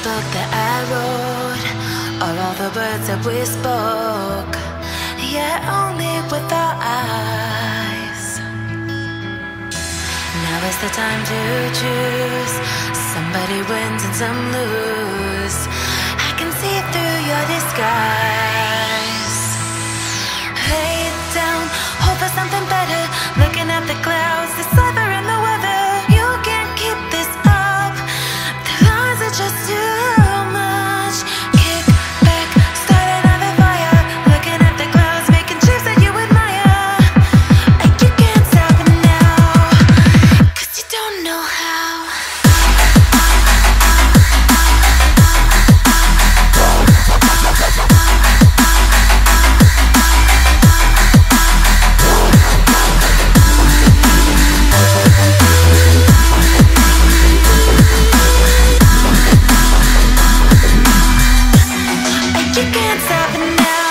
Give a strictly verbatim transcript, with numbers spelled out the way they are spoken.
book that I wrote, or all the words that we spoke, yet only with our eyes. Now is the time to choose. Somebody wins and some lose. I can see through your disguise. Lay it down, hope for something better. Looking at the clouds, deciphering the weather. You can't keep this up. The lies are just too much. Kick back, start another fire. Looking at the clouds, making shapes that you admire. And you can't stop it now, 'cause you don't know how. You can't stop it now.